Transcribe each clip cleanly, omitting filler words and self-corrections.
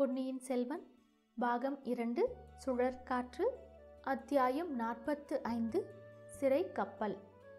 பொன்னியின் செல்வன் பாகம் 2 சுழற்காற்று அத்தியாயம் 45 சிறை கப்பல்.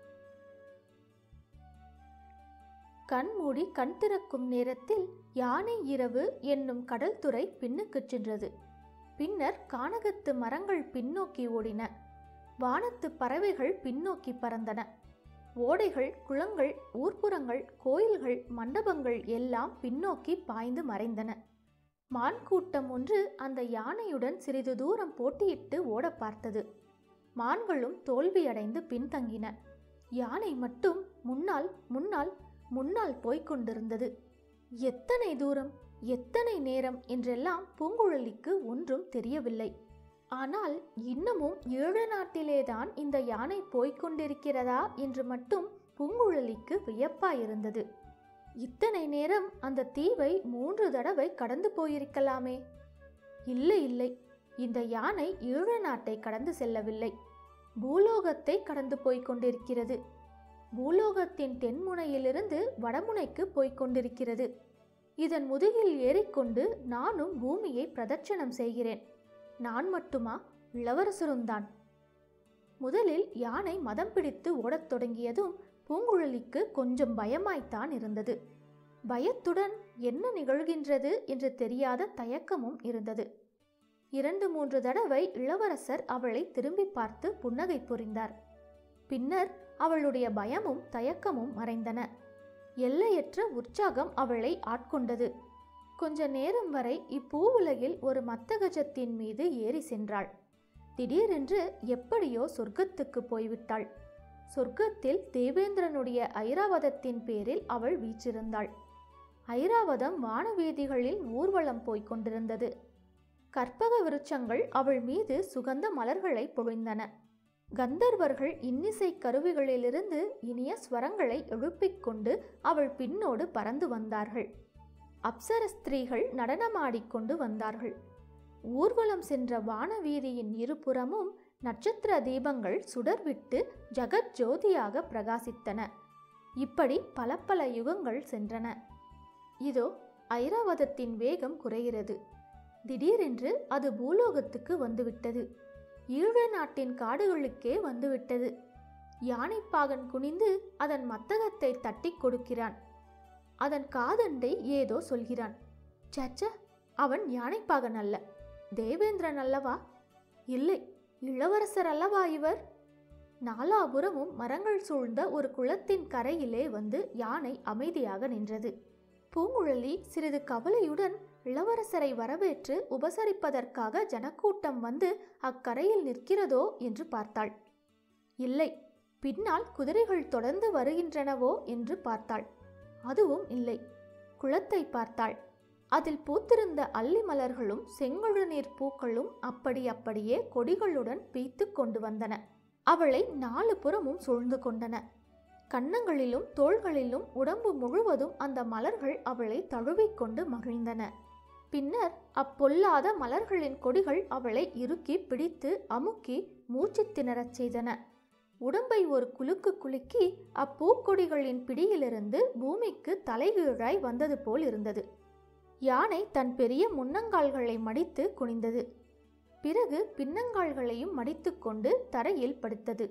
கண்மூடி கண் திறக்கும் நேரத்தில் யானை இரவு என்னும் கடல் துறை பின்னுக்குச் சென்றது. பின்னர் கானகத்து மரங்கள் பின்னோக்கி ஓடின. வானத்து பறவைகள் பின்னோக்கி பறந்தன. ஓடைகள், குளங்கள், ஊர்ப்புறங்கள், கோயில்கள், மண்டபங்கள் எல்லாம் பின்னோக்கி பாய்ந்து மறைந்தன. மான் கூட்டம் ஒன்று அந்த யானையுடன் சிறிது தூரம் போட்டியிட்டு ஓட பார்த்தது. மான்களும் தோல்வியடைந்து பின்தங்கின. யானை மட்டும் முன்னால் முன்னால் முன்னால் போய்கொண்டிருந்தது. எத்தனை தூரம், எத்தனை நேரம் என்றெல்லாம் பூங்குழலிக்கு ஒன்றும் தெரியவில்லை. ஆனால் இன்னமும் ஈழ நாட்டிலேதான் இந்த யானை போய்கொண்டிருக்கிறதா என்று மட்டும் பூங்குழலிக்கு வியப்பாயிருந்தது. இத்தனை நேரம் அந்த தீவை 3 தடவை கடந்து போயிருக்கலாமே. இல்லை இல்லை, இந்த யானை ஈழ நாட்டை கடந்து செல்லவில்லை, பூலோகத்தை கடந்து போய்கொண்டிருக்கிறது. பூலோகத்தின் தென்முனையிலிருந்து வடமுனைக்கு போய்கொண்டிருக்கிறது. இதன் முதுகில் ஏறிக்கொண்டு நானும் பூமியை பிரதட்சணம் செய்கிறேன். நான் மட்டுமா, இளவரசரும் தான். முதலில் யானை மதம் பிடித்து ஓடத் தொடங்கியதும் பூங்குழலிக்கு கொஞ்சம் பயமாய்த்தான் இருந்தது. பயத்துடன் என்ன நிகழ்கின்றது என்று தெரியாத தயக்கமும் இருந்தது. 2-3 தடவை இளவரசர் அவளை திரும்பி பார்த்து புன்னகை புரிந்தார். பின்னர் அவளுடைய பயமும் தயக்கமும் மறைந்தன. எல்லையற்ற உற்சாகம் அவளை ஆட்கொண்டது. கொஞ்ச நேரம் வரை இப்பூவுலகில் ஒரு மத்தகஜத்தின் மீது ஏறி சென்றாள். திடீரென்று எப்படியோ சொர்க்கத்துக்கு போய்விட்டாள். சொர்க்கத்தில் தேவேந்திரனுடைய ஐராவதத்தின் பேரில் அவள் வீற்றிருந்தாள். ஐராவதம் வானவீதிகளில் ஊர்வலம் போய்க் கொண்டிருந்தது. கற்பக விருட்சங்கள் அவள் மீது சுகந்த மலர்களை பொழிந்தன. கந்தர்வர்கள் இன்னிசை கருவிகளிலிருந்து இனிய ஸ்வரங்களை எழுப்பிக் கொண்டு அவள் பின்னோடு பறந்து வந்தார்கள். அப்சர ஸ்திரீகள் நடனமாடிக்கொண்டு வந்தார்கள். ஊர்வலம் சென்ற வானவீதியின் இருபுறமும் நட்சத்திர தீபங்கள் சுடர்விட்டு ஜகத் ஜோதியாக பிரகாசித்தன. இப்படி பல பல யுகங்கள் சென்றன. இதோ ஐராவதத்தின் வேகம் குறைகிறது. திடீரென்று அது பூலோகத்துக்கு வந்துவிட்டது. ஈழ நாட்டின் காடுகளுக்கே வந்துவிட்டது. யானைப்பாகன் குனிந்து அதன் மத்தகத்தை தட்டி கொடுக்கிறான். அதன் காதண்டை ஏதோ சொல்கிறான். சச்ச, அவன் யானைப்பாகன் அல்ல, தேவேந்திரன் அல்லவா? இல்லை, இளவரசர் அல்லவா இவர்? நாலாபுறமும் மரங்கள் சூழ்ந்த ஒரு குளத்தின் கரையிலே வந்து யானை அமைதியாக நின்றது. பூங்குழலி சிறிது கவலையுடன் இளவரசரை வரவேற்று உபசரிப்பதற்காக ஜனக்கூட்டம் வந்து அக்கரையில் நிற்கிறதோ என்று பார்த்தாள். இல்லை, பின்னால் குதிரைகள் தொடர்ந்து வருகின்றனவோ என்று பார்த்தாள். அதுவும் இல்லை. குளத்தை பார்த்தாள். அதில் பூத்திருந்த அல்லி மலர்களும் செங்கழுநீர் பூக்களும் அப்படியே கொடிகளுடன் பீய்த்து கொண்டு வந்தன. அவளை 4 புறமும் சூழ்ந்து கொண்டன. கன்னங்களிலும் தோள்களிலும் உடம்பு முழுவதும் அந்த மலர்கள் அவளை தழுவிக்கொண்டு மகிழ்ந்தன. பின்னர் அப்பொல்லாத மலர்களின் கொடிகள் அவளை இறுக்கி பிடித்து அமுக்கி மூச்சு திணறச் செய்தன. உடம்பை ஒரு குலுக்கு குலுக்கி அப்பூக்கொடிகளின் பிடியிலிருந்து பூமிக்கு தலைகீழாய் வந்தது போல் இருந்தது. யானை தன் பெரிய முன்னங்கால்களை மடித்து குனிந்தது. பிறகு பின்னங்கால்களையும் மடித்து கொண்டு தரையில் படுத்தது.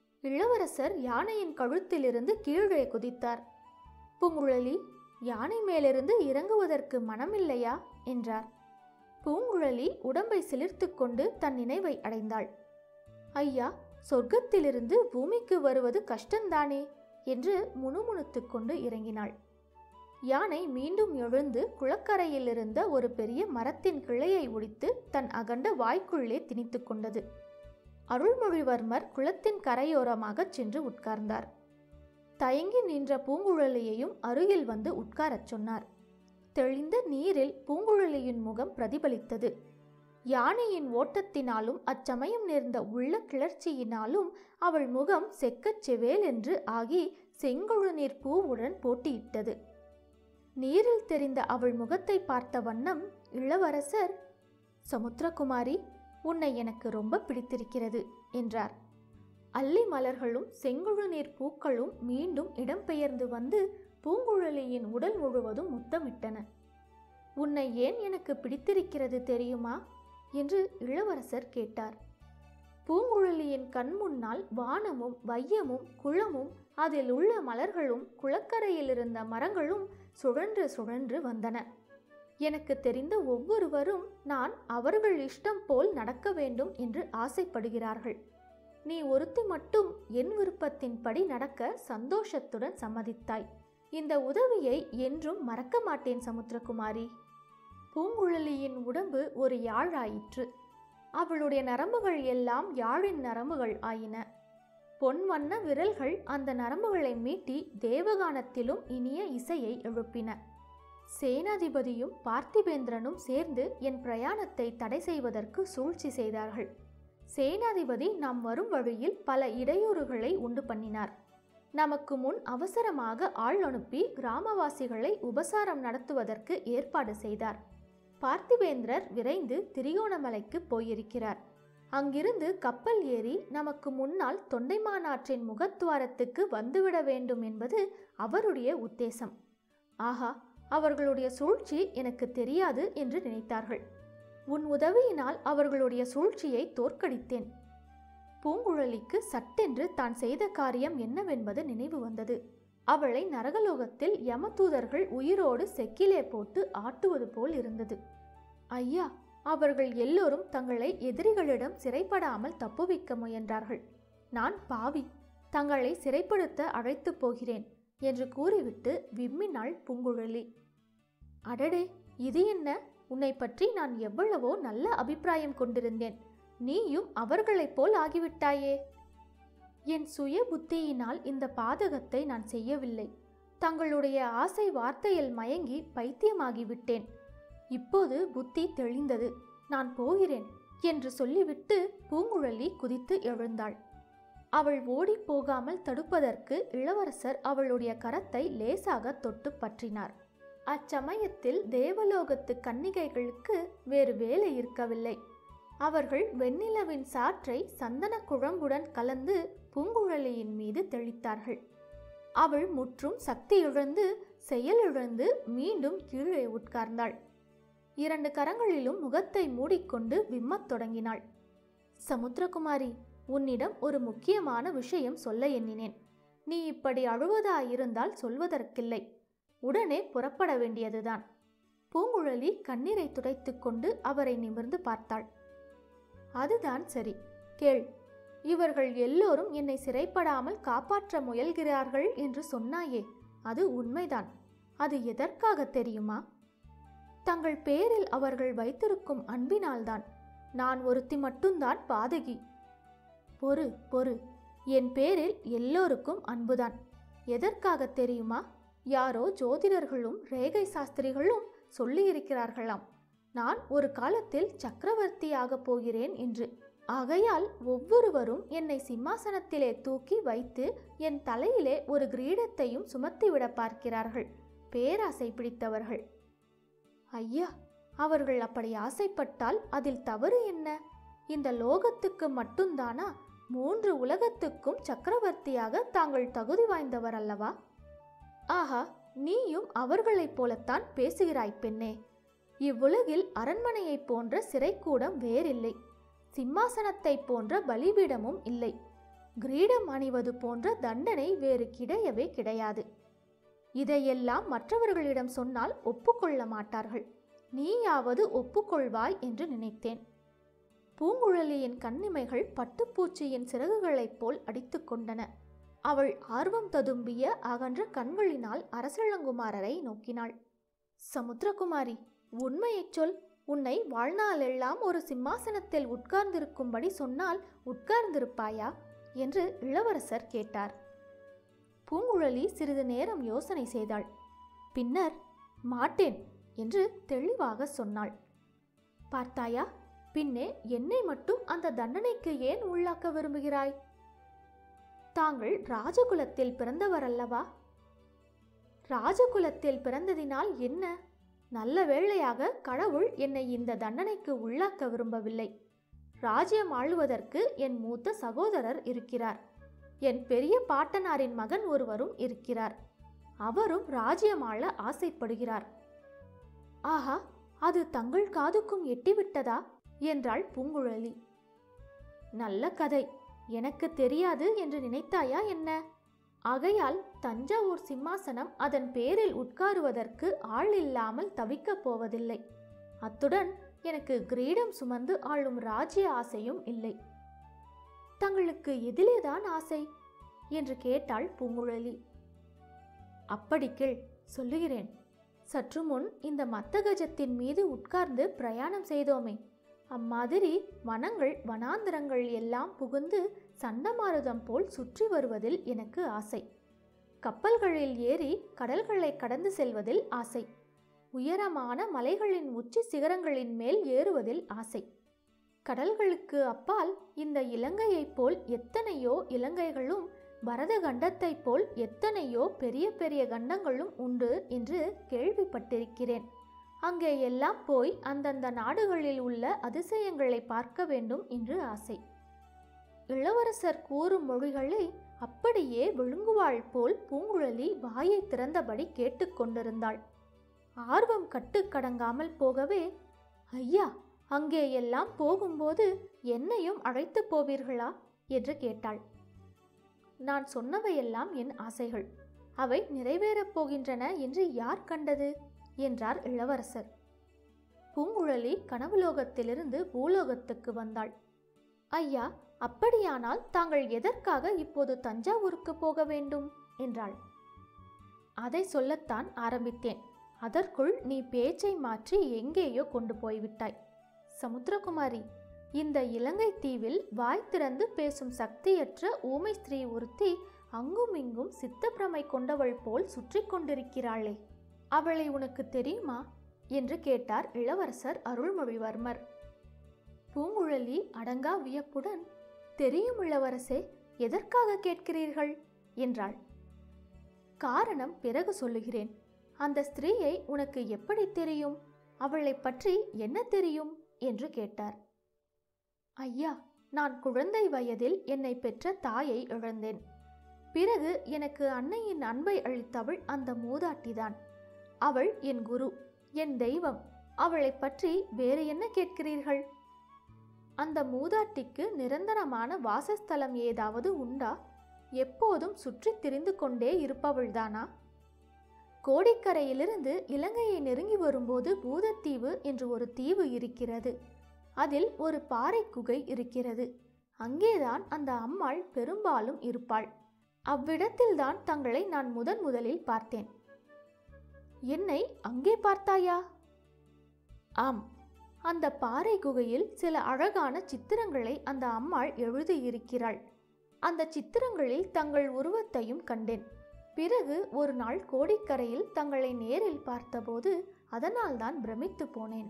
இளவரசர் யானையின் கழுத்திலிருந்து கீழே குதித்தார். பூங்குழலி, யானை மேலிருந்து இறங்குவதற்கு மனமில்லையா என்றார். பூங்குழலி உடம்பை சிலிர்த்து கொண்டு தன் நினைவை அடைந்தாள். ஐயா, சொர்க்கத்திலிருந்து பூமிக்கு வருவது கஷ்டந்தானே என்று முணுமுணுத்து கொண்டு இறங்கினாள். யானை மீண்டும் எழுந்து குளக்கரையில் இருந்த ஒரு பெரிய மரத்தின் கிளையை ஒடித்து தன் அகண்ட வாய்க்குள்ளே திணித்து கொண்டது. அருள்மொழிவர்மர் குளத்தின் கரையோரமாக சென்று உட்கார்ந்தார். தயங்கி நின்ற பூங்குழலியையும் அருகில் வந்து உட்காரச் சொன்னார். தெளிந்த நீரில் பூங்குழலியின் முகம் பிரதிபலித்தது. யானையின் ஓட்டத்தினாலும் அச்சமயம் நேர்ந்த உள்ள கிளர்ச்சியினாலும் அவள் முகம் செக்கச் செவேல் என்று ஆகி செங்கழுநீர் பூவுடன் போட்டியிட்டது. நீரில் தெரிந்த அவள் முகத்தை பார்த்த வண்ணம் இளவரசர், சமுத்திரகுமாரி, உன்னை எனக்கு ரொம்ப பிடித்திருக்கிறது என்றார். அல்லி மலர்களும் செங்கழுநீர் பூக்களும் மீண்டும் இடம்பெயர்ந்து வந்து பூங்குழலியின் உடல் முழுவதும் முத்தமிட்டன. உன்னை ஏன் எனக்கு பிடித்திருக்கிறது தெரியுமா என்று இளவரசர் கேட்டார். பூங்குழலியின் கண் முன்னால் வானமும் வையமும் குளமும் அதில் உள்ள மலர்களும் குளக்கரையில் இருந்த மரங்களும் சுழன்று சுழன்று வந்தன. எனக்கு தெரிந்த ஒவ்வொருவரும் நான் அவர்கள் இஷ்டம் போல் நடக்க வேண்டும் என்று ஆசைப்படுகிறார்கள். நீ ஒருத்தி மட்டும் என் விருப்பத்தின்படி நடக்க சந்தோஷத்துடன் சம்மதித்தாய். இந்த உதவியை என்றும் மறக்க மாட்டேன் சமுத்திரகுமாரி. பூங்குழலியின் உடம்பு ஒரு யாழாயிற்று. அவளுடைய நரம்புகள் எல்லாம் யாழின் நரம்புகள் ஆயின. பொன் வண்ண விரல்கள் அந்த நரம்புகளை மீட்டி தேவகானத்திலும் இனிய இசையை எழுப்பின. சேனாதிபதியும் பார்த்திபேந்திரனும் சேர்ந்து என் பிரயாணத்தை தடை செய்வதற்கு சூழ்ச்சி செய்தார்கள். சேனாதிபதி நாம் வரும் வழியில் பல இடையூறுகளை உண்டு பண்ணினார். நமக்கு முன் அவசரமாக ஆள் அனுப்பி கிராமவாசிகளை உபசாரம் நடத்துவதற்கு ஏற்பாடு செய்தார். பார்த்திபேந்திரர் விரைந்து திரிகோணமலைக்கு போயிருக்கிறார். அங்கிருந்து கப்பல் ஏறி நமக்கு முன்னால் தொண்டைமானாற்றின் முகத்துவாரத்துக்கு வந்துவிட வேண்டும் என்பது அவருடைய உத்தேசம். ஆஹா, அவர்களுடைய சூழ்ச்சி எனக்கு தெரியாது என்று நினைத்தார்கள். உன் உதவியினால் அவர்களுடைய சூழ்ச்சியை தோற்கடித்தேன். பூங்குழலிக்கு சட்டென்று தான் செய்த காரியம் என்னவென்பது நினைவு வந்தது. அவளை நரகலோகத்தில் யமதூதர்கள் உயிரோடு செக்கிலே போட்டு ஆட்டுவது போல் இருந்தது. ஐயா, அவர்கள் எல்லோரும் தங்களை எதிரிகளிடம் சிறைப்படாமல் தப்புவிக்க முயன்றார்கள். நான் பாவி, தங்களை சிறைப்படுத்த அழைத்து போகிறேன் என்று கூறிவிட்டு விம்மினாள் பூங்குழலி. அடடே, இது என்ன? உன்னை பற்றி நான் எவ்வளவோ நல்ல அபிப்பிராயம் கொண்டிருந்தேன். நீயும் அவர்களைப் போல் ஆகிவிட்டாயே. என் சுய புத்தியினால் இந்த பாதகத்தை நான் செய்யவில்லை. தங்களுடைய ஆசை வார்த்தையில் மயங்கி பைத்தியமாகிவிட்டேன். இப்போது புத்தி தெளிந்தது. நான் போகிறேன் என்று சொல்லிவிட்டு பூங்குழலி குதித்து எழுந்தாள். அவள் ஓடி போகாமல் தடுப்பதற்கு இளவரசர் அவளுடைய கரத்தை லேசாக தொட்டு பற்றினார். அச்சமயத்தில் தேவலோகத்து கன்னிகைகளுக்கு வேறு வேலை இருக்கவில்லை. அவர்கள் வெண்ணிலவின் சாற்றை சந்தன குழம்புடன் கலந்து பூங்குழலியின் மீது தெளித்தார்கள். அவள் முற்றும் சக்தி இழந்து செயலிழந்து மீண்டும் கீழே உட்கார்ந்தாள். 2 கரங்களிலும் முகத்தை மூடிக்கொண்டு விம்மத் தொடங்கினாள். சமுத்திரகுமாரி, உன்னிடம் ஒரு முக்கியமான விஷயம் சொல்ல எண்ணினேன். நீ இப்படி அழுவதாயிருந்தால் சொல்வதற்கில்லை. உடனே புறப்பட வேண்டியதுதான். பூங்குழலி கண்ணீரை துடைத்து கொண்டு அவரை நிமிர்ந்து பார்த்தாள். அதுதான் சரி, கேள். இவர்கள் எல்லோரும் என்னை சிறைப்படாமல் காப்பாற்ற முயல்கிறார்கள் என்று சொன்னாயே, அது உண்மைதான். அது எதற்காக தெரியுமா? தங்கள் பேரில் அவர்கள் வைத்திருக்கும் அன்பினால்தான். நான் ஒருத்தி மட்டும்தான் பாதகி. பொறு பொறு, என் பேரில் எல்லோருக்கும் அன்புதான். எதற்காக தெரியுமா? யாரோ ஜோதிடர்களும் ரேகை சாஸ்திரிகளும் சொல்லியிருக்கிறார்களாம், நான் ஒரு காலத்தில் சக்கரவர்த்தியாக போகிறேன் என்று. ஆகையால் ஒவ்வொருவரும் என்னை சிம்மாசனத்திலே தூக்கி வைத்து என் தலையிலே ஒரு கிரீடத்தையும் சுமத்திவிட பார்க்கிறார்கள், பேராசை பிடித்தவர்கள். ஐயா, அவர்கள் அப்படி ஆசைப்பட்டால் அதில் தவறு என்ன? இந்த லோகத்துக்கு மட்டும்தானா? 3 உலகத்துக்கும் சக்கரவர்த்தியாக தாங்கள் தகுதி வாய்ந்தவர் அல்லவா? ஆஹா, நீயும் அவர்களைப் போலத்தான் பேசுகிறாய் பெண்ணே. இவ்வுலகில் அரண்மனையைப் போன்ற சிறைக்கூடம் வேறில்லை. சிம்மாசனத்தை போன்ற பலிபீடமும் இல்லை. கிரீடம் அணிவது போன்ற தண்டனை வேறு கிடையவே கிடையாது. இதையெல்லாம் மற்றவர்களிடம் சொன்னால் ஒப்புக்கொள்ள மாட்டார்கள். நீயாவது ஒப்புக்கொள்வாய் என்று நினைத்தேன். பூங்குழலியின் கண்ணிமைகள் பட்டுப்பூச்சியின் சிறகுகளைப் போல் அடித்து கொண்டன. அவள் ஆர்வம் ததும்பிய அகன்ற கண்களினால் அரசளங்குமாரரை நோக்கினாள். சமுத்திரகுமாரி, உண்மையைச் சொல். உன்னை வாழ்நாளெல்லாம் ஒரு சிம்மாசனத்தில் உட்கார்ந்திருக்கும்படி சொன்னால் உட்கார்ந்திருப்பாயா என்று இளவரசர் கேட்டார். பூங்குழலி சிறிது நேரம் யோசனை செய்தாள். பின்னர் மாட்டேன் என்று தெளிவாக சொன்னாள். பார்த்தாயா, பின்னே என்னை மட்டும் அந்த தண்டனைக்கு ஏன் உள்ளாக்க விரும்புகிறாய்? தாங்கள் ராஜகுலத்தில் பிறந்தவர் அல்லவா? ராஜகுலத்தில் பிறந்ததினால் என்ன? நல்ல வேளையாக கடவுள் என்னை இந்த தண்டனைக்கு உள்ளாக்க விரும்பவில்லை. ராஜ்யம் ஆளுவதற்கு என் மூத்த சகோதரர் இருக்கிறார். என் பெரிய பாட்டனாரின் மகன் ஒருவரும் இருக்கிறார். அவரும் ராஜ்யம் ஆள ஆசைப்படுகிறார். ஆஹா, அது தங்கள் காதுக்கும் எட்டிவிட்டதா என்றாள் பூங்குழலி. நல்ல கதை. எனக்கு தெரியாது என்று நினைத்தாயா என்ன? ஆகையால் தஞ்சாவூர் சிம்மாசனம் அதன் பேரில் உட்காருவதற்கு ஆள் இல்லாமல் தவிக்கப் போவதில்லை. அத்துடன் எனக்கு கிரீடம் சுமந்து ஆளும் ராஜ்ய ஆசையும் இல்லை. தங்களுக்கு எதிலேதான் ஆசை என்று கேட்டாள் பூங்குழலி. அப்படி கேள், சொல்லுகிறேன். சற்று முன் இந்த மத்தகஜத்தின் மீது உட்கார்ந்து பிரயாணம் செய்தோமே, அம்மாதிரி வனங்கள் வனாந்திரங்கள் எல்லாம் புகுந்து சண்டமாருதம் போல் சுற்றி வருவதில் எனக்கு ஆசை. கப்பல்களில் ஏறி கடல்களை கடந்து செல்வதில் ஆசை. உயரமான மலைகளின் உச்சி சிகரங்களின் மேல் ஏறுவதில் ஆசை. கடல்களுக்கு அப்பால் இந்த இலங்கையைப் போல் எத்தனையோ இலங்கைகளும் பரத கண்டத்தைப் போல் எத்தனையோ பெரிய பெரிய கண்டங்களும் உண்டு என்று கேள்விப்பட்டிருக்கிறேன். அங்கே எல்லாம் போய் அந்தந்த நாடுகளில் உள்ள அதிசயங்களை பார்க்க வேண்டும் என்று ஆசை. இளவரசர் கூறும் மொழிகளை அப்படியே விழுங்குவாள் போல் பூங்குழலி வாயை திறந்தபடி கேட்டுக்கொண்டிருந்தாள். ஆர்வம் கட்டுக்கடங்காமல் போகவே, ஐயா, அங்கே எல்லாம் போகும்போது என்னையும் அழைத்து போவீர்களா என்று கேட்டாள். நான் சொன்னவையெல்லாம் என் ஆசைகள். அவை நிறைவேறப் போகின்றன என்று யார் கண்டது என்றார் இளவரசர். பூங்குழலி கனவுலோகத்திலிருந்து பூலோகத்துக்கு வந்தாள். ஐயா, அப்படியானால் தாங்கள் எதற்காக இப்போது தஞ்சாவூருக்கு போக வேண்டும் என்றாள். அதை சொல்லத்தான் ஆரம்பித்தேன். அதற்குள் நீ பேச்சை மாற்றி எங்கேயோ கொண்டு போய்விட்டாய். சமுத்திரகுமாரி, இந்த இலங்கை தீவில் வாய் திறந்து பேசும் சக்தியற்ற ஊமை ஸ்திரீ ஒருத்தி அங்கும் இங்கும் சித்தப்பிரமை கொண்டவள் போல் சுற்றி கொண்டிருக்கிறாளே, அவளை உனக்கு தெரியுமா என்று கேட்டார் இளவரசர் அருள்மொழிவர்மர். பூங்குழலி அடங்கா வியப்புடன், தெரியும் இளவரசே, எதற்காக கேட்கிறீர்கள் என்றாள். காரணம் பிறகு சொல்லுகிறேன். அந்த ஸ்திரீயை உனக்கு எப்படி தெரியும்? அவளை பற்றி என்ன தெரியும் என்று கேட்டார். ஐயா, நான் குழந்தை வயதில் என்னை பெற்ற தாயை இழந்தேன். பிறகு எனக்கு அன்னையின் அன்பை அளித்தவள் அந்த மூதாட்டிதான். அவள் என் குரு, என் தெய்வம். அவளை பற்றி வேறு என்ன கேட்கிறீர்கள்? அந்த மூதாட்டிக்கு நிரந்தரமான வாசஸ்தலம் ஏதாவது உண்டா? எப்போதும் சுற்றி திரிந்து கொண்டே இருப்பவள்தானா? கோடிக்கரையிலிருந்து இலங்கையை நெருங்கி வரும்போது பூதத்தீவு என்று ஒரு தீவு இருக்கிறது. அதில் ஒரு பாறை குகை இருக்கிறது. அங்கேதான் அந்த அம்மாள் பெரும்பாலும் இருப்பாள். அவ்விடத்தில்தான் தங்களை நான் முதலில் பார்த்தேன். என்னை அங்கே பார்த்தாயா? ஆம். அந்த பாறை குகையில் சில அழகான சித்திரங்களை அந்த அம்மாள் எழுதியிருக்கிறாள். அந்த சித்திரங்களில் தங்கள் உருவத்தையும் கண்டேன். பிறகு ஒரு நாள் கோடிக்கரையில் தங்களை நேரில் பார்த்தபோது அதனால்தான் பிரமித்து போனேன்.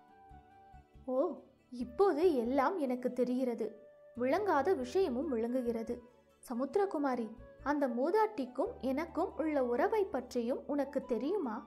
ஓ, இப்போது எல்லாம் எனக்கு தெரிகிறது. விளங்காத விஷயமும் விளங்குகிறது. சமுத்திரகுமாரி, அந்த மூதாட்டிக்கும் எனக்கும் உள்ள உறவை பற்றியும் உனக்கு தெரியுமா?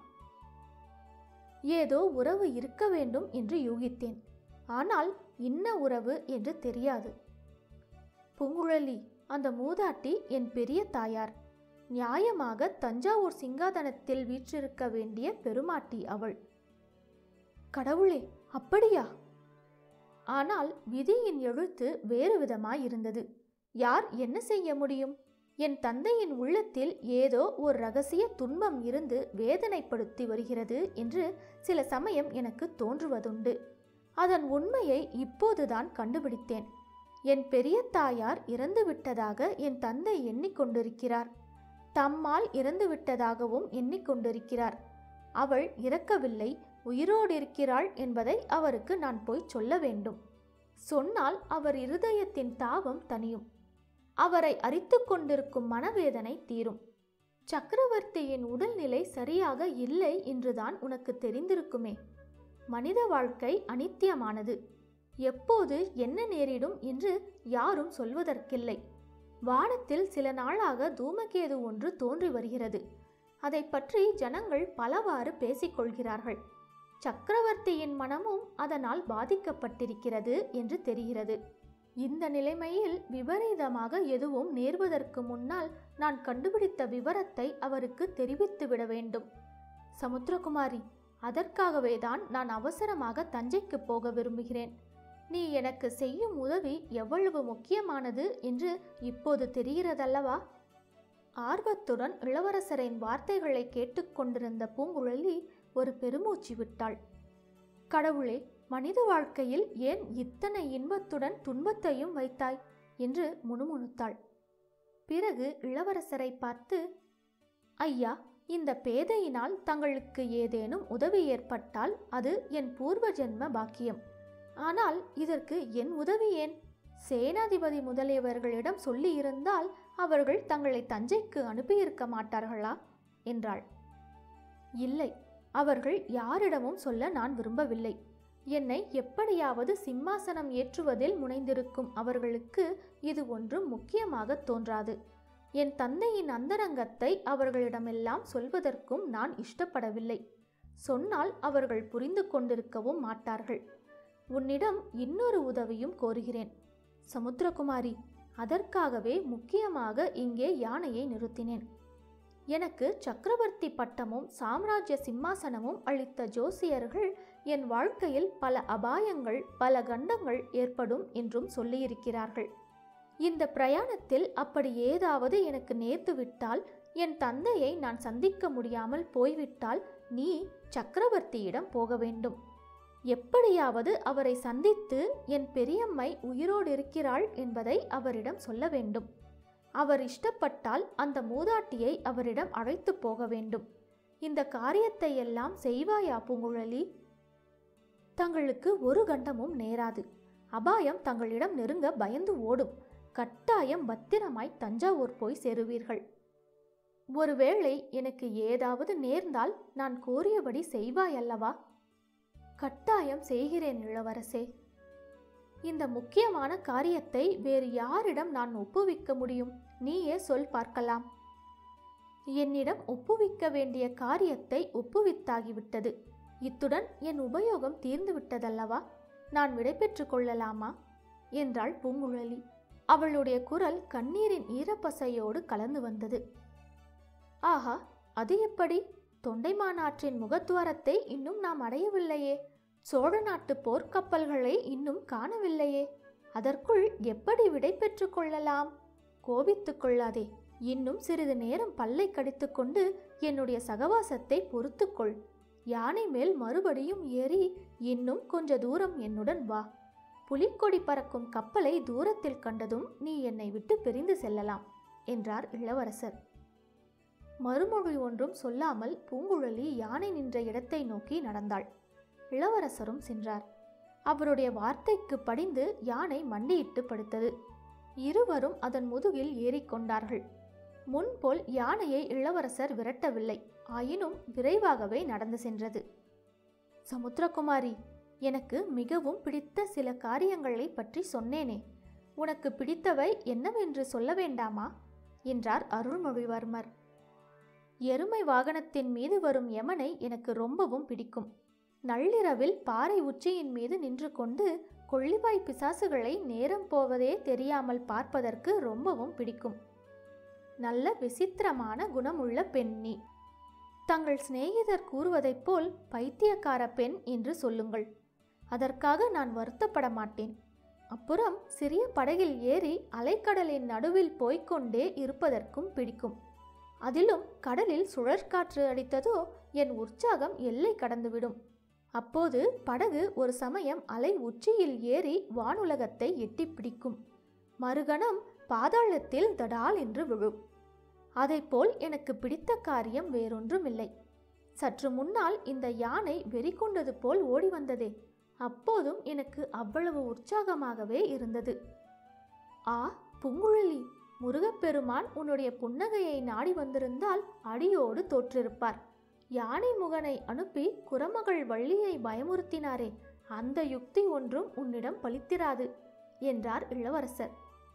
ஏதோ உறவு இருக்க வேண்டும் என்று யூகித்தேன். ஆனால் இன்ன உறவு என்று தெரியாது. பூங்குழலி, அந்த மூதாட்டி என் பெரிய தாயார். நியாயமாக தஞ்சாவூர் சிங்காதனத்தில் வீற்றிருக்க வேண்டிய பெருமாட்டி அவள். கடவுளே, அப்படியா? ஆனால் விதியின் எழுத்து வேறு விதமாயிருந்தது. யார் என்ன செய்ய முடியும்? என் தந்தையின் உள்ளத்தில் ஏதோ ஒரு இரகசிய துன்பம் இருந்து வேதனைப்படுத்தி வருகிறது என்று சில சமயம் எனக்கு தோன்றுவதுண்டு. அதன் உண்மையை இப்போதுதான் கண்டுபிடித்தேன். என் பெரிய தாயார் இறந்துவிட்டதாக என் தந்தை எண்ணிக்கொண்டிருக்கிறார். தம்மால் இறந்துவிட்டதாகவும் எண்ணிக்கொண்டிருக்கிறார். அவள் இறக்கவில்லை, உயிரோடு இருக்கிறாள் என்பதை அவருக்கு நான் போய் சொல்ல வேண்டும். சொன்னால் அவர் இருதயத்தின் தாகம் தணியும். அவரை அரித்து கொண்டிருக்கும் மனவேதனை தீரும். சக்கரவர்த்தியின் உடல்நிலை சரியாக இல்லை என்றுதான் உனக்கு தெரிந்திருக்குமே. மனித வாழ்க்கை அனித்தியமானது. எப்போது என்ன நேரிடும் என்று யாரும் சொல்வதற்கில்லை. வானத்தில் சில நாளாக தூமகேது ஒன்று தோன்றி வருகிறது. அதை பற்றி ஜனங்கள் பலவாறு பேசிக்கொள்கிறார்கள். சக்கரவர்த்தியின் மனமும் அதனால் பாதிக்கப்பட்டிருக்கிறது என்று தெரிகிறது. இந்த நிலைமையில் விபரீதமாக எதுவும் நேர்வதற்கு முன்னால் நான் கண்டுபிடித்த விவரத்தை அவருக்கு தெரிவித்துவிட வேண்டும். சமுத்திரகுமாரி, அதற்காகவே தான் நான் அவசரமாக தஞ்சைக்கு போக விரும்புகிறேன். நீ எனக்கு செய்யும் உதவி எவ்வளவு முக்கியமானது என்று இப்போது தெரிகிறதல்லவா? ஆர்வத்துடன் இளவரசரின் வார்த்தைகளை கேட்டுக்கொண்டிருந்த பூங்குழலி ஒரு பெருமூச்சு விட்டாள். கடவுளே, மனித வாழ்க்கையில் ஏன் இத்தனை இன்பத்துடன் துன்பத்தையும் வைத்தாய் என்று முணுமுணுத்தாள். பிறகு இளவரசரை பார்த்து, ஐயா, இந்த பேதையினால் தங்களுக்கு ஏதேனும் உதவி ஏற்பட்டால் அது என் பூர்வ ஜென்ம பாக்கியம். ஆனால் இதற்கு என் உதவி ஏன்? சேனாதிபதி முதலியவர்களிடம் சொல்லி இருந்தால் அவர்கள் தங்களை தஞ்சைக்கு அனுப்பியிருக்க மாட்டார்களா என்றாள். இல்லை, அவர்கள் யாரிடமும் சொல்ல நான் விரும்பவில்லை. என்னை எப்படியாவது சிம்மாசனம் ஏற்றுவதில் முனைந்திருக்கும் அவர்களுக்கு இது ஒன்றும் முக்கியமாக தோன்றாது. என் தந்தையின் அந்தரங்கத்தை அவர்களிடமெல்லாம் சொல்வதற்கும் நான் இஷ்டப்படவில்லை. சொன்னால் அவர்கள் புரிந்து கொண்டிருக்கவும் மாட்டார்கள். உன்னிடம் இன்னொரு உதவியும் கோருகிறேன் சமுத்திரகுமாரி. அதற்காகவே முக்கியமாக இங்கே யானையை நிறுத்தினேன். எனக்கு சக்கரவர்த்தி பட்டமும் சாம்ராஜ்ய சிம்மாசனமும் அளித்த ஜோசியர்கள் என் வாழ்க்கையில் பல அபாயங்கள், பல கண்டங்கள் ஏற்படும் என்றும் சொல்லியிருக்கிறார்கள். இந்த பிரயாணத்தில் அப்படி ஏதாவது எனக்கு நேர்ந்துவிட்டால், என் தந்தையை நான் சந்திக்க முடியாமல் போய்விட்டால், நீ சக்கரவர்த்தியிடம் போக வேண்டும். எப்படியாவது அவரை சந்தித்து என் பெரியம்மை உயிரோடு இருக்கிறாள் என்பதை அவரிடம் சொல்ல வேண்டும். அவர் இஷ்டப்பட்டால் அந்த மூதாட்டியை அவரிடம் அழைத்து போக வேண்டும். இந்த காரியத்தை எல்லாம் செய்வாயா பூங்குழலி? தங்களுக்கு ஒரு கண்டமும் நேராது. அபாயம் தங்களிடம் நெருங்க பயந்து ஓடும். கட்டாயம் பத்திரமாய் தஞ்சாவூர் போய் சேருவீர்கள். ஒருவேளை எனக்கு ஏதாவது நேர்ந்தால் நான் கோரியபடி செய்வாயல்லவா? கட்டாயம் செய்கிறேன் இளவரசே. இந்த முக்கியமான காரியத்தை வேறு யாரிடம் நான் ஒப்புவிக்க முடியும்? நீயே சொல் பார்க்கலாம். என்னிடம் ஒப்புவிக்க வேண்டிய காரியத்தை ஒப்புவித்தாகிவிட்டது. இத்துடன் என் உபயோகம் தீர்ந்து விட்டதல்லவா? நான் விடைபெற்று கொள்ளலாமா என்றாள் பூங்குழலி. அவளுடைய குரல் கண்ணீரின் ஈரப்பசையோடு கலந்து வந்தது. ஆஹா, அது எப்படி? தொண்டைமானாற்றின் முகத்துவாரத்தை இன்னும் நாம் அடையவில்லையே. சோழ நாட்டு போர்க்கப்பல்களை இன்னும் காணவில்லையே. அதற்குள் எப்படி விடை பெற்று கொள்ளலாம்? கோபித்துக் கொள்ளாதே. இன்னும் சிறிது நேரம் பல்லை கடித்துக்கொண்டு என்னுடைய சகவாசத்தை பொறுத்துக்கொள். யானை மேல் மறுபடியும் ஏறி இன்னும் கொஞ்ச தூரம் என்னுடன் வா. புலிக்கொடி பறக்கும் கப்பலை தூரத்தில் கண்டதும் நீ என்னை விட்டு பிரிந்து செல்லலாம் என்றார் இளவரசர். மறுமொழி ஒன்றும் சொல்லாமல் பூங்குழலி யானை நின்ற இடத்தை நோக்கி நடந்தாள். இளவரசரும் சென்றார். அவருடைய வார்த்தைக்கு படிந்து யானை மண்டியிட்டு படுத்தது. இருவரும் அதன் முதுகில் ஏறிக்கொண்டார்கள். முன்போல் யானையை இளவரசர் விரட்டவில்லை. ஆயினும் விரைவாகவே நடந்து சென்றது. சமுத்திரகுமாரி, எனக்கு மிகவும் பிடித்த சில காரியங்களை பற்றி சொன்னேனே, உனக்கு பிடித்தவை என்னவென்று சொல்ல வேண்டாமா என்றார் அருள்மொழிவர்மர். எருமை வாகனத்தின் மீது வரும் யமனை எனக்கு ரொம்பவும் பிடிக்கும். நள்ளிரவில் பாறை உச்சியின் மீது நின்று கொண்டு கொள்ளிவாய் பிசாசுகளை நேரம் போவதே தெரியாமல் பார்ப்பதற்கு ரொம்பவும் பிடிக்கும். நல்ல விசித்திரமான குணமுள்ள பெண் நீ. தங்கள் சிநேகிதர் கூறுவதைப் போல் பைத்தியக்கார பெண் என்று சொல்லுங்கள். அதற்காக நான் வருத்தப்பட மாட்டேன். அப்புறம் சிறிய படகில் ஏறி அலைக்கடலின் நடுவில் போய்கொண்டே இருப்பதற்கும் பிடிக்கும். அதிலும் கடலில் சுழற்காற்று அடித்ததோ என் உற்சாகம் எல்லை கடந்துவிடும். அப்போது படகு ஒரு சமயம் அலை உச்சியில் ஏறி வானுலகத்தை எட்டி பிடிக்கும். மறுகணம் பாதாளத்தில் தடால் என்று விழும். அதைப்போல் எனக்கு பிடித்த காரியம் வேறொன்றுமில்லை. சற்று முன்னால் இந்த யானை வெறி கொண்டது போல் ஓடி வந்ததே, அப்போதும் எனக்கு அவ்வளவு உற்சாகமாகவே இருந்தது. ஆ பூங்குழலி, முருகப்பெருமான் உன்னுடைய புன்னகையை நாடி வந்திருந்தால் அடியோடு தோற்றிருப்பார். யானை முகனை அனுப்பி குரமகள் வள்ளியை பயமுறுத்தினாரே, அந்த யுக்தி ஒன்றும் உன்னிடம் பலித்திராது என்றார் இளவரசர்.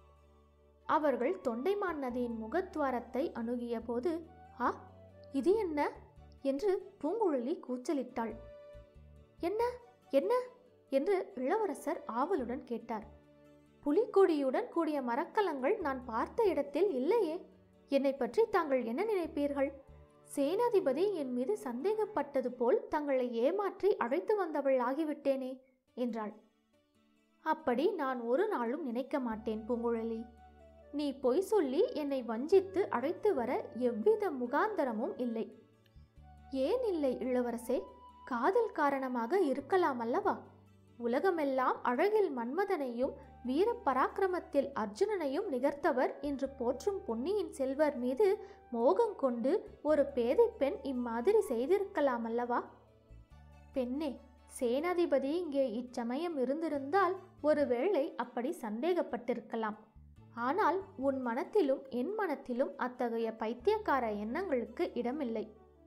அவர்கள் தொண்டைமான் நதியின் முகத்வாரத்தை அணுகிய போது, ஆ, இது என்ன என்று பூங்குழலி கூச்சலிட்டாள். என்ன என்ன என்று இளவரசர் ஆவலுடன் கேட்டார். புலிக்கொடியுடன் கூடிய மரக்கலங்கள் நான் பார்த்த இடத்தில் இல்லையே. என்னை பற்றி தாங்கள் என்ன நினைப்பீர்கள்? சேனாதிபதி என் மீது சந்தேகப்பட்டது போல் தங்களை ஏமாற்றி அழைத்து வந்தவள் ஆகிவிட்டேனே என்றாள். அப்படி நான் ஒரு நாளும் நினைக்க மாட்டேன் பூங்குழலி. நீ பொய் சொல்லி என்னை வஞ்சித்து அழைத்து வர எவ்வித முகாந்தரமும் இல்லை. ஏன் இல்லை இளவரசே? காதல் காரணமாக இருக்கலாம் அல்லவா? உலகமெல்லாம் அழகில் மன்மதனையும் வீர பராக்கிரமத்தில் அர்ஜுனனையும் நிகர்த்தவர் என்று போற்றும் பொன்னியின் செல்வர் மீது மோகம் கொண்டு ஒரு பேதை பெண் இம்மாதிரி செய்திருக்கலாம் அல்லவா? பெண்ணே, சேனாதிபதி இங்கே இச்சமயம் இருந்திருந்தால் ஒருவேளை அப்படி சந்தேகப்பட்டிருக்கலாம். ஆனால் உன் மனத்திலும் என் மனத்திலும் அத்தகைய பைத்தியக்கார எண்ணங்களுக்கு இடமில்லை.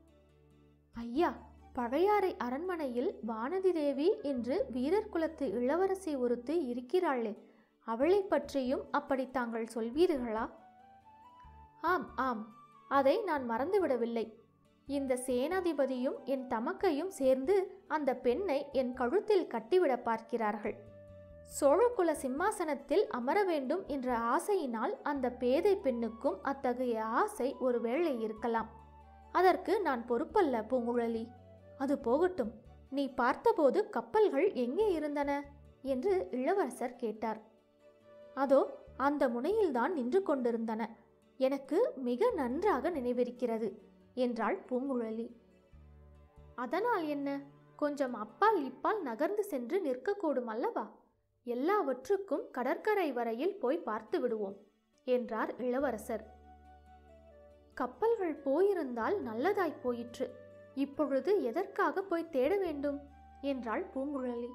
ஐயா, பழையாறை அரண்மனையில் வானதி தேவி என்று வீரர் குலத்து இளவரசி ஒருத்தி இருக்கிறாளே, அவளை பற்றியும் அப்படி தாங்கள் சொல்வீர்களா? ஆம் ஆம், அதை நான் மறந்துவிடவில்லை. இந்த சேனாதிபதியும் என் தமக்கையும் சேர்ந்து அந்த பெண்ணை என் கழுத்தில் கட்டிவிட பார்க்கிறார்கள். சோழகுல சிம்மாசனத்தில் அமர வேண்டும் என்ற ஆசையினால் அந்த பேதை பெண்ணுக்கும் அத்தகைய ஆசை ஒருவேளை இருக்கலாம். அதற்கு நான் பொறுப்பல்ல பூங்குழலி. அது போகட்டும், நீ பார்த்தபோது கப்பல்கள் எங்கே இருந்தன என்று இளவரசர் கேட்டார். அதோ அந்த முனையில்தான் நின்று கொண்டிருந்தன. எனக்கு மிக நன்றாக நினைவிருக்கிறது என்றாள் பூங்குழலி. அதனால் என்ன? கொஞ்சம் அப்பால் இப்பால் நகர்ந்து சென்று நிற்கக்கூடும் அல்லவா? எல்லாவற்றுக்கும் கடற்கரை வரையில் போய் பார்த்து விடுவோம் என்றார் இளவரசர். கப்பல்கள் போயிருந்தால் நல்லதாய் போயிற்று. இப்பொழுது எதற்காக போய் தேட வேண்டும் என்றாள் பூங்குழலி.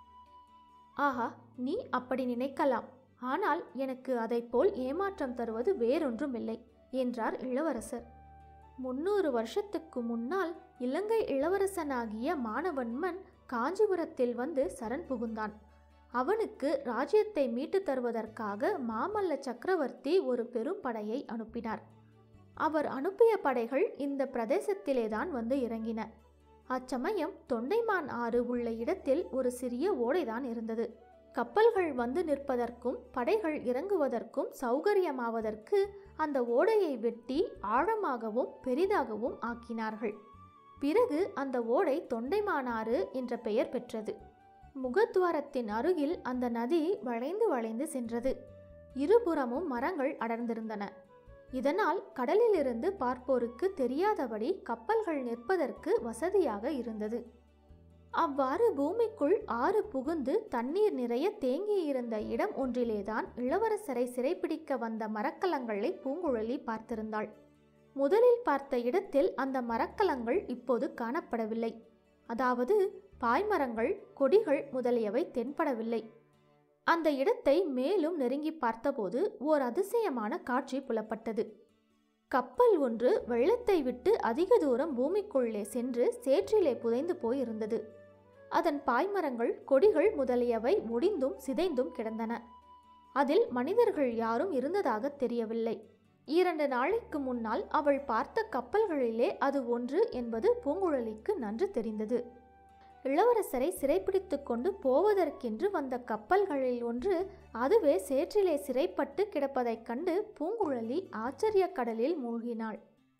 ஆஹா, நீ அப்படி நினைக்கலாம். ஆனால் எனக்கு அதைப்போல் ஏமாற்றம் தருவது வேறொன்றுமில்லை என்றார் இளவரசர். 300 வருஷத்துக்கு முன்னால் இலங்கை இளவரசனாகிய மானவன்மன் காஞ்சிபுரத்தில் வந்து சரண் புகுந்தான். அவனுக்கு ராஜ்யத்தை மீட்டு தருவதற்காக மாமல்ல சக்கரவர்த்தி ஒரு பெரும் படையை அனுப்பினார். அவர் அனுப்பிய படைகள் இந்த பிரதேசத்திலேதான் வந்து இறங்கின. அச்சமயம் தொண்டைமான் ஆறு உள்ள இடத்தில் ஒரு சிறிய ஓடைதான் இருந்தது. கப்பல்கள் வந்து நிற்பதற்கும் படைகள் இறங்குவதற்கும் சௌகரியமாவதற்கு அந்த ஓடையை வெட்டி ஆழமாகவும் பெரிதாகவும் ஆக்கினார்கள். பிறகு அந்த ஓடை தொண்டைமானாறு என்ற பெயர் பெற்றது. முகத்துவாரத்தின் அருகில் அந்த நதி வளைந்து வளைந்து சென்றது. இருபுறமும் மரங்கள் அடர்ந்திருந்தன. இதனால் கடலிலிருந்து பார்ப்போருக்கு தெரியாதபடி கப்பல்கள் நிற்பதற்கு வசதியாக இருந்தது. அவ்வாறு பூமிக்குள் ஆறு புகுந்து தண்ணீர் நிறைய தேங்கியிருந்த இடம் ஒன்றிலேதான் இளவரசரை சிறைப்பிடிக்க வந்த மரக்கலங்களை பூங்குழலி பார்த்திருந்தாள். முதலில் பார்த்த இடத்தில் அந்த மரக்கலங்கள் இப்போது காணப்படவில்லை. அதாவது பாய்மரங்கள், கொடிகள் முதலியவை தென்படவில்லை. அந்த இடத்தை மேலும் நெருங்கி பார்த்தபோது ஓர் அதிசயமான காட்சி புலப்பட்டது. கப்பல் ஒன்று வெள்ளத்தை விட்டு அதிக தூரம் பூமிக்குள்ளே சென்று சேற்றிலே புதைந்து போயிருந்தது. அதன் பாய்மரங்கள், கொடிகள் முதலியவை ஒடிந்தும் சிதைந்தும் கிடந்தன. அதில் மனிதர்கள் யாரும் இருந்ததாக தெரியவில்லை. 2 நாளைக்கு முன்னால் அவள் பார்த்த கப்பல்களிலே அது ஒன்று என்பது பூங்குழலிக்கு நன்று தெரிந்தது. இளவரசரை சிறைப்பிடித்து கொண்டு போவதற்கென்று வந்த கப்பல்களில் ஒன்று அதுவே சேற்றிலே சிறைப்பட்டு கிடப்பதைக் கண்டு பூங்குழலி ஆச்சரிய கடலில் மூழ்கினாள்.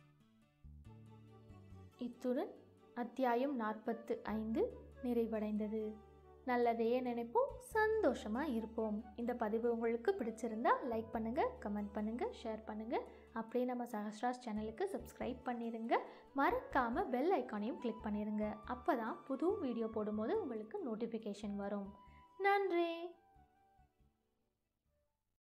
இத்துடன் அத்தியாயம் 45 நிறைவடைந்தது. நல்லதையே நினைப்போம், சந்தோஷமா இருப்போம். இந்த பதிவு உங்களுக்கு பிடிச்சிருந்தா லைக் பண்ணுங்க, கமெண்ட் பண்ணுங்க, ஷேர் பண்ணுங்க. அப்படியே நம்ம சஹஸ்ராஸ் சேனலுக்கு சப்ஸ்கிரைப் பண்ணிடுங்க. மறக்காம பெல் ஐக்கானையும் கிளிக் பண்ணிடுங்க. அப்பதான் புது வீடியோ போடும்போது உங்களுக்கு நோட்டிஃபிகேஷன் வரும். நன்றி.